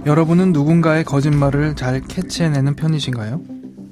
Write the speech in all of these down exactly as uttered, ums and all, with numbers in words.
여러분은 누군가의 거짓말을 잘 캐치해내는 편이신가요?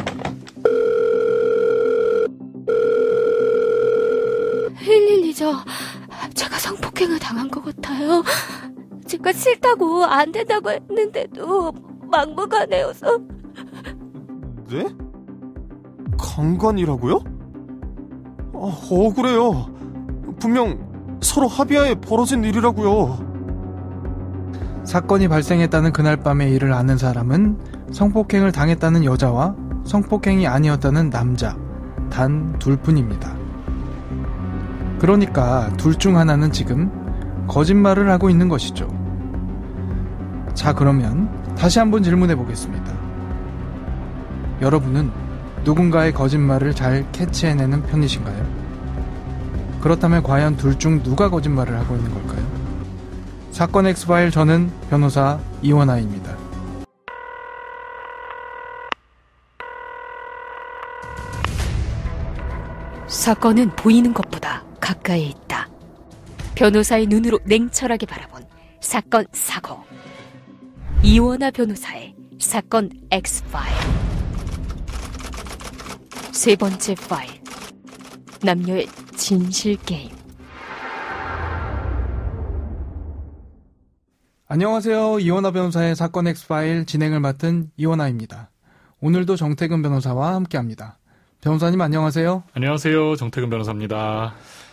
일일이죠. 제가 성폭행을 당한 것 같아요. 제가 싫다고 안 된다고 했는데도 막무가내여서. 네? 강간이라고요? 아, 억울해요. 분명 서로 합의하에 벌어진 일이라고요. 사건이 발생했다는 그날 밤의 일을 아는 사람은 성폭행을 당했다는 여자와 성폭행이 아니었다는 남자 단 둘뿐입니다. 그러니까 둘 중 하나는 지금 거짓말을 하고 있는 것이죠. 자, 그러면 다시 한번 질문해 보겠습니다. 여러분은 누군가의 거짓말을 잘 캐치해내는 편이신가요? 그렇다면 과연 둘 중 누가 거짓말을 하고 있는 걸까요? 사건 엑스파일, 저는 변호사 이원아입니다. 사건은 보이는 것보다 가까이에 있다. 변호사의 눈으로 냉철하게 바라본 사건 사고. 이원아 변호사의 사건 엑스파일. 세 번째 파일. 남녀의 진실 게임. 안녕하세요. 이원아 변호사의 사건 엑스파일 진행을 맡은 이원아입니다. 오늘도 정태근 변호사와 함께합니다. 변호사님 안녕하세요. 안녕하세요. 정태근 변호사입니다.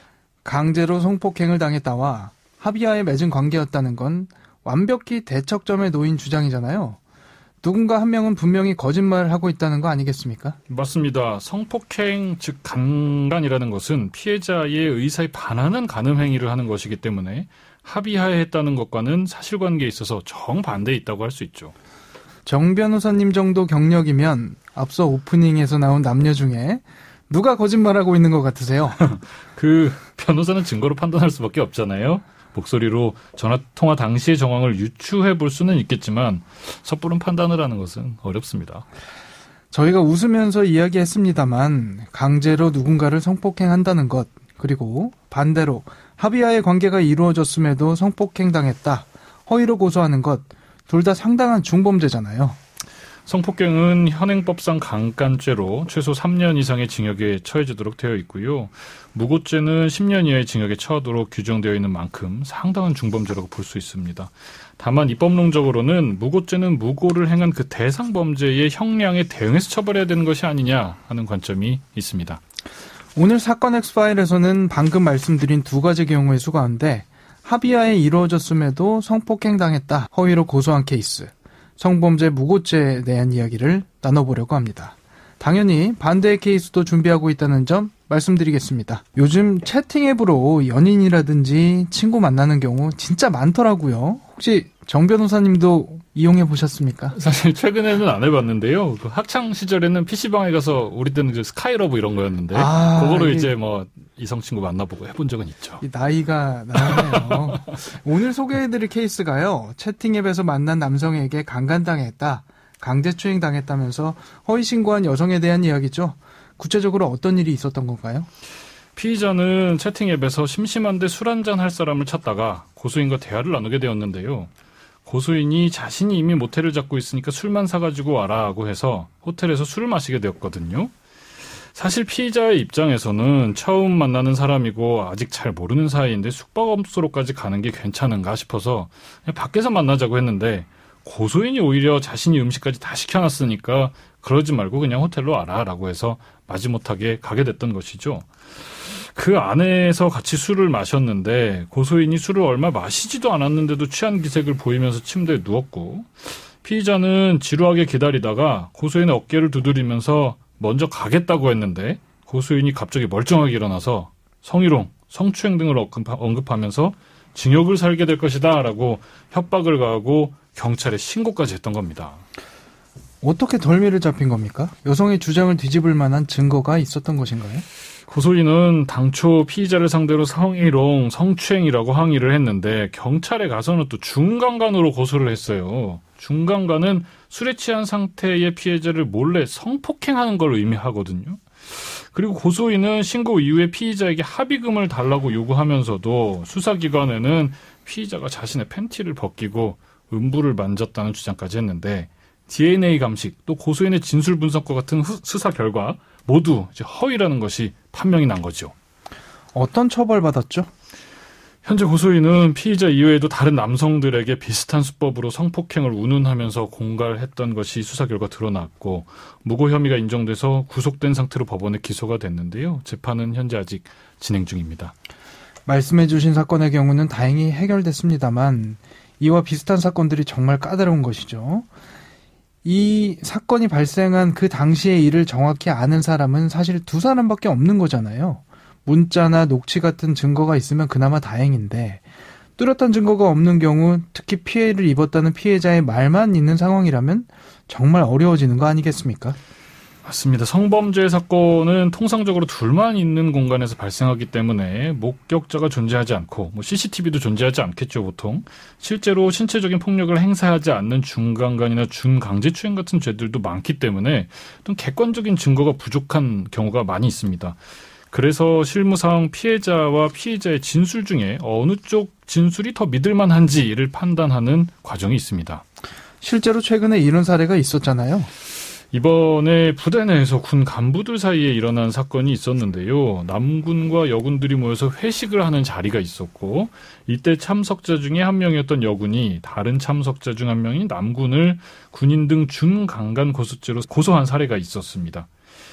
강제로 성폭행을 당했다와 합의하에 맺은 관계였다는 건 완벽히 대척점에 놓인 주장이잖아요. 누군가 한 명은 분명히 거짓말을 하고 있다는 거 아니겠습니까? 맞습니다. 성폭행, 즉 강간이라는 것은 피해자의 의사에 반하는 간음 행위를 하는 것이기 때문에 합의하에 했다는 것과는 사실관계에 있어서 정반대에 있다고 할 수 있죠. 정 변호사님 정도 경력이면 앞서 오프닝에서 나온 남녀 중에 누가 거짓말하고 있는 것 같으세요? 그 변호사는 증거로 판단할 수밖에 없잖아요. 목소리로 전화통화 당시의 정황을 유추해 볼 수는 있겠지만 섣부른 판단을 하는 것은 어렵습니다. 저희가 웃으면서 이야기했습니다만 강제로 누군가를 성폭행한다는 것, 그리고 반대로 합의하에 관계가 이루어졌음에도 성폭행당했다, 허위로 고소하는 것, 둘 다 상당한 중범죄잖아요. 성폭행은 현행법상 강간죄로 최소 삼 년 이상의 징역에 처해지도록 되어 있고요. 무고죄는 십 년 이하의 징역에 처하도록 규정되어 있는 만큼 상당한 중범죄라고 볼 수 있습니다. 다만 입법론적으로는 무고죄는 무고를 행한 그 대상 범죄의 형량에 대응해서 처벌해야 되는 것이 아니냐 하는 관점이 있습니다. 오늘 사건 엑스파일에서는 방금 말씀드린 두 가지 경우의 수 가운데 합의하에 이루어졌음에도 성폭행 당했다, 허위로 고소한 케이스, 성범죄 무고죄에 대한 이야기를 나눠보려고 합니다. 당연히 반대의 케이스도 준비하고 있다는 점 말씀드리겠습니다. 요즘 채팅 앱으로 연인이라든지 친구 만나는 경우 진짜 많더라고요. 혹시 정 변호사님도 이용해 보셨습니까? 사실 최근에는 안 해봤는데요. 그 학창 시절에는 피시방에 가서 우리 때는 이제 스카이러브 이런 거였는데 아, 그거로 이게... 이제 뭐 이성 친구 만나보고 해본 적은 있죠. 나이가 나네요. 오늘 소개해드릴 케이스가요, 채팅 앱에서 만난 남성에게 강간당했다, 강제추행 당했다면서 허위 신고한 여성에 대한 이야기죠. 구체적으로 어떤 일이 있었던 건가요? 피의자는 채팅 앱에서 심심한데 술 한잔 할 사람을 찾다가 고소인과 대화를 나누게 되었는데요. 고소인이 자신이 이미 모텔을 잡고 있으니까 술만 사가지고 와라고 해서 호텔에서 술을 마시게 되었거든요. 사실 피의자의 입장에서는 처음 만나는 사람이고 아직 잘 모르는 사이인데 숙박업소로까지 가는 게 괜찮은가 싶어서 그냥 밖에서 만나자고 했는데 고소인이 오히려 자신이 음식까지 다 시켜놨으니까 그러지 말고 그냥 호텔로 와라라고 해서 마지못하게 가게 됐던 것이죠. 그 안에서 같이 술을 마셨는데 고소인이 술을 얼마 마시지도 않았는데도 취한 기색을 보이면서 침대에 누웠고, 피의자는 지루하게 기다리다가 고소인의 어깨를 두드리면서 먼저 가겠다고 했는데 고소인이 갑자기 멀쩡하게 일어나서 성희롱, 성추행 등을 언급하면서 징역을 살게 될 것이다 라고 협박을 가하고 경찰에 신고까지 했던 겁니다. 어떻게 덜미를 잡힌 겁니까? 여성의 주장을 뒤집을 만한 증거가 있었던 것인가요? 고소인은 당초 피의자를 상대로 성희롱, 성추행이라고 항의를 했는데 경찰에 가서는 또 중강간으로 고소를 했어요. 중강간은 술에 취한 상태의 피해자를 몰래 성폭행하는 걸 의미하거든요. 그리고 고소인은 신고 이후에 피의자에게 합의금을 달라고 요구하면서도 수사기관에는 피의자가 자신의 팬티를 벗기고 음부를 만졌다는 주장까지 했는데 디엔에이 감식 또 고소인의 진술 분석과 같은 후, 수사 결과 모두 이제 허위라는 것이 판명이 난 거죠. 어떤 처벌받았죠? 현재 고소인은 피의자 이외에도 다른 남성들에게 비슷한 수법으로 성폭행을 운운하면서 공갈했던 것이 수사 결과 드러났고 무고 혐의가 인정돼서 구속된 상태로 법원에 기소가 됐는데요. 재판은 현재 아직 진행 중입니다. 말씀해 주신 사건의 경우는 다행히 해결됐습니다만 이와 비슷한 사건들이 정말 까다로운 것이죠. 이 사건이 발생한 그 당시의 일을 정확히 아는 사람은 사실 두 사람밖에 없는 거잖아요. 문자나 녹취 같은 증거가 있으면 그나마 다행인데 뚜렷한 증거가 없는 경우 특히 피해를 입었다는 피해자의 말만 있는 상황이라면 정말 어려워지는 거 아니겠습니까? 맞습니다. 성범죄 사건은 통상적으로 둘만 있는 공간에서 발생하기 때문에 목격자가 존재하지 않고 뭐 씨씨티비도 존재하지 않겠죠, 보통. 실제로 신체적인 폭력을 행사하지 않는 준강간이나 준강제추행 같은 죄들도 많기 때문에 좀 객관적인 증거가 부족한 경우가 많이 있습니다. 그래서 실무상 피해자와 피해자의 진술 중에 어느 쪽 진술이 더 믿을만한지를 판단하는 과정이 있습니다. 실제로 최근에 이런 사례가 있었잖아요. 이번에 부대 내에서 군 간부들 사이에 일어난 사건이 있었는데요. 남군과 여군들이 모여서 회식을 하는 자리가 있었고 이때 참석자 중에 한 명이었던 여군이 다른 참석자 중 한 명인 남군을 군인 등 준강간 고소죄로 고소한 사례가 있었습니다.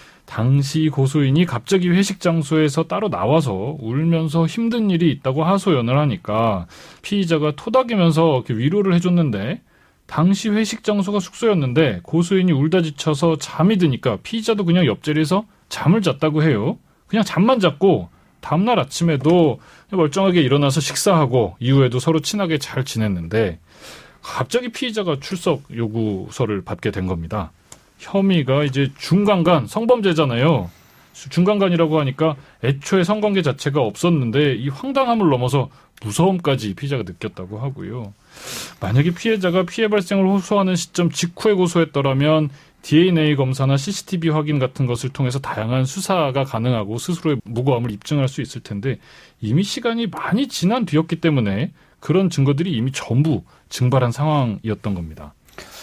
당시 고소인이 갑자기 회식 장소에서 따로 나와서 울면서 힘든 일이 있다고 하소연을 하니까 피의자가 토닥이면서 위로를 해줬는데 당시 회식 장소가 숙소였는데 고소인이 울다 지쳐서 잠이 드니까 피의자도 그냥 옆자리에서 잠을 잤다고 해요. 그냥 잠만 잤고 다음날 아침에도 멀쩡하게 일어나서 식사하고 이후에도 서로 친하게 잘 지냈는데 갑자기 피의자가 출석 요구서를 받게 된 겁니다. 혐의가 이제 중강간 성범죄잖아요. 중강간이라고 하니까 애초에 성관계 자체가 없었는데 이 황당함을 넘어서 무서움까지 피해자가 느꼈다고 하고요. 만약에 피해자가 피해 발생을 호소하는 시점 직후에 고소했더라면 디엔에이 검사나 씨씨티비 확인 같은 것을 통해서 다양한 수사가 가능하고 스스로의 무고함을 입증할 수 있을 텐데 이미 시간이 많이 지난 뒤였기 때문에 그런 증거들이 이미 전부 증발한 상황이었던 겁니다.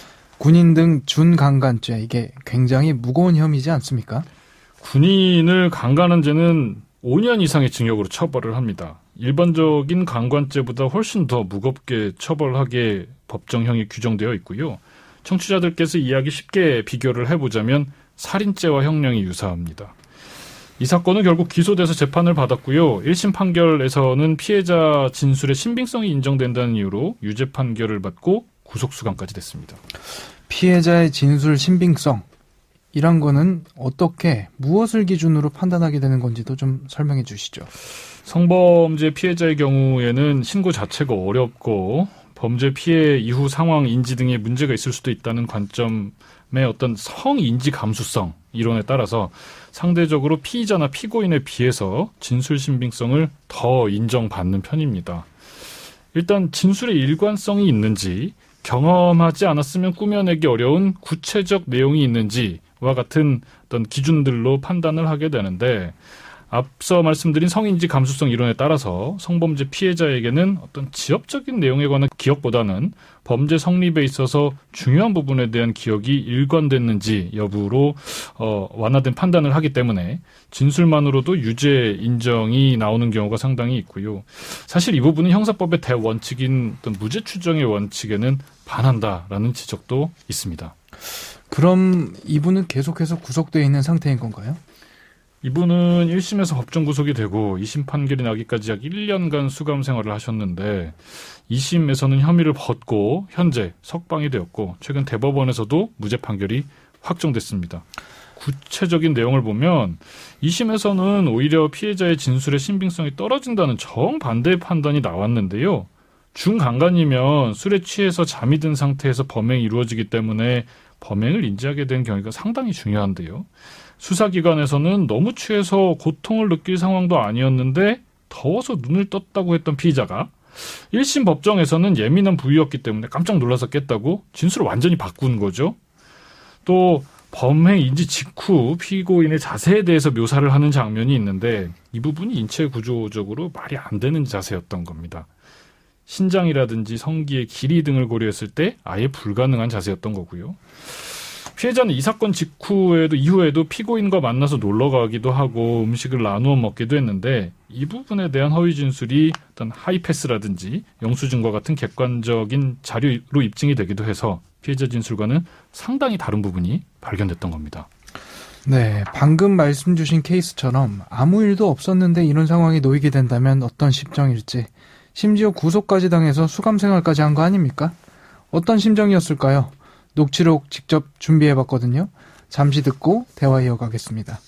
군인 등 준강간죄, 이게 굉장히 무거운 혐의지 않습니까? 군인을 강간한 죄는 오 년 이상의 징역으로 처벌을 합니다. 일반적인 강간죄보다 훨씬 더 무겁게 처벌하게 법정형이 규정되어 있고요. 청취자들께서 이해하기 쉽게 비교를 해보자면 살인죄와 형량이 유사합니다. 이 사건은 결국 기소돼서 재판을 받았고요. 일 심 판결에서는 피해자 진술의 신빙성이 인정된다는 이유로 유죄 판결을 받고 구속수감까지 됐습니다. 피해자의 진술 신빙성, 이런 거는 어떻게, 무엇을 기준으로 판단하게 되는 건지도 좀 설명해 주시죠. 성범죄 피해자의 경우에는 신고 자체가 어렵고 범죄 피해 이후 상황 인지 등의 문제가 있을 수도 있다는 관점의 어떤 성인지 감수성 이론에 따라서 상대적으로 피의자나 피고인에 비해서 진술 신빙성을 더 인정받는 편입니다. 일단 진술의 일관성이 있는지, 경험하지 않았으면 꾸며내기 어려운 구체적 내용이 있는지와 같은 어떤 기준들로 판단을 하게 되는데 앞서 말씀드린 성인지 감수성 이론에 따라서 성범죄 피해자에게는 어떤 지엽적인 내용에 관한 기억보다는 범죄 성립에 있어서 중요한 부분에 대한 기억이 일관됐는지 여부로 어, 완화된 판단을 하기 때문에 진술만으로도 유죄 인정이 나오는 경우가 상당히 있고요. 사실 이 부분은 형사법의 대원칙인 어떤 무죄 추정의 원칙에는 반한다라는 지적도 있습니다. 그럼 이분은 계속해서 구속되어 있는 상태인 건가요? 이분은 일 심에서 법정 구속이 되고 이 심 판결이 나기까지 약 일 년간 수감 생활을 하셨는데 이 심에서는 혐의를 벗고 현재 석방이 되었고 최근 대법원에서도 무죄 판결이 확정됐습니다. 구체적인 내용을 보면 이 심에서는 오히려 피해자의 진술의 신빙성이 떨어진다는 정반대의 판단이 나왔는데요. 중강간이면 술에 취해서 잠이 든 상태에서 범행이 이루어지기 때문에 범행을 인지하게 된 경우가 상당히 중요한데요. 수사기관에서는 너무 취해서 고통을 느낄 상황도 아니었는데 더워서 눈을 떴다고 했던 피의자가 일 심 법정에서는 예민한 부위였기 때문에 깜짝 놀라서 깼다고 진술을 완전히 바꾼 거죠. 또 범행 인지 직후 피고인의 자세에 대해서 묘사를 하는 장면이 있는데 이 부분이 인체 구조적으로 말이 안 되는 자세였던 겁니다. 신장이라든지 성기의 길이 등을 고려했을 때 아예 불가능한 자세였던 거고요. 피해자는 이 사건 직후에도 이후에도 피고인과 만나서 놀러 가기도 하고 음식을 나누어 먹기도 했는데 이 부분에 대한 허위 진술이 어떤 하이패스라든지 영수증과 같은 객관적인 자료로 입증이 되기도 해서 피해자 진술과는 상당히 다른 부분이 발견됐던 겁니다. 네, 방금 말씀 주신 케이스처럼 아무 일도 없었는데 이런 상황이 놓이게 된다면 어떤 심정일지, 심지어 구속까지 당해서 수감 생활까지 한 거 아닙니까? 어떤 심정이었을까요? 녹취록 직접 준비해봤거든요. 잠시 듣고 대화 이어가겠습니다.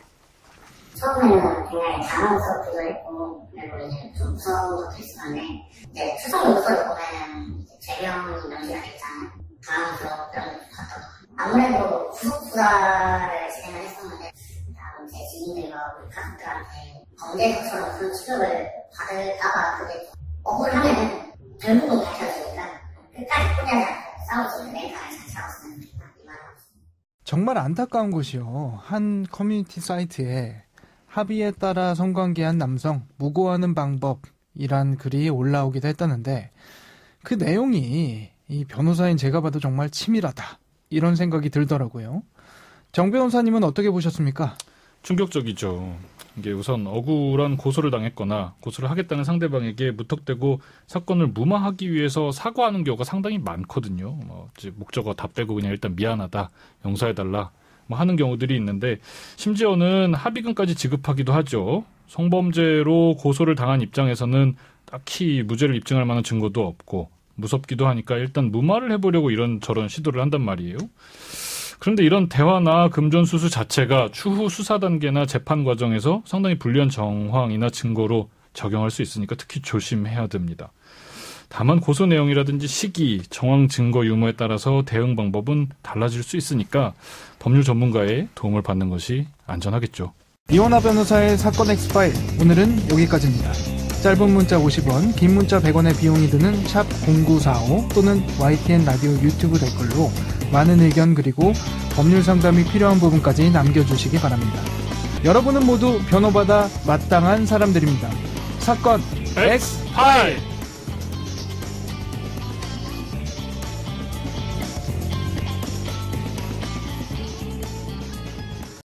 처음에는 굉장히 당황스럽기도 했고, 그리고 이제 좀 무서운 것도 있었는데, 이제 추석 요소를 보면은 재경이 명시가 됐잖아요. 당황스러웠던 것 같더라고요. 아무래도 구속수사를 진행을 했었는데, 다음 제 지인들과 우리 가족들한테 범죄자처럼 그런 취급을 받을까봐 그게 억울하면은 결국은 밝혀지니까 끝까지 포기하지 않고 싸울 수 있는 멘탈을 잘 잡았으면 좋겠다, 이 말을 하고 있습니다. 정말 안타까운 것이요. 한 커뮤니티 사이트에 합의에 따라 성관계한 남성 무고하는 방법이란 글이 올라오기도 했다는데 그 내용이 이 변호사인 제가 봐도 정말 치밀하다 이런 생각이 들더라고요. 정 변호사님은 어떻게 보셨습니까? 충격적이죠. 이게 우선 억울한 고소를 당했거나 고소를 하겠다는 상대방에게 무턱대고 사건을 무마하기 위해서 사과하는 경우가 상당히 많거든요. 뭐 이제 목적어 다 빼고 그냥 일단 미안하다, 용서해달라 뭐 하는 경우들이 있는데 심지어는 합의금까지 지급하기도 하죠. 성범죄로 고소를 당한 입장에서는 딱히 무죄를 입증할 만한 증거도 없고 무섭기도 하니까 일단 무마를 해보려고 이런저런 시도를 한단 말이에요. 그런데 이런 대화나 금전수수 자체가 추후 수사 단계나 재판 과정에서 상당히 불리한 정황이나 증거로 적용할 수 있으니까 특히 조심해야 됩니다. 다만 고소 내용이라든지 시기, 정황 증거 유무에 따라서 대응 방법은 달라질 수 있으니까 법률 전문가의 도움을 받는 것이 안전하겠죠. 이원하 변호사의 사건 엑스파일, 오늘은 여기까지입니다. 짧은 문자 오십 원, 긴 문자 백 원의 비용이 드는 샵 공구사오 또는 와이티엔 라디오 유튜브 댓글로 많은 의견 그리고 법률 상담이 필요한 부분까지 남겨주시기 바랍니다. 여러분은 모두 변호받아 마땅한 사람들입니다. 사건 엑스파일!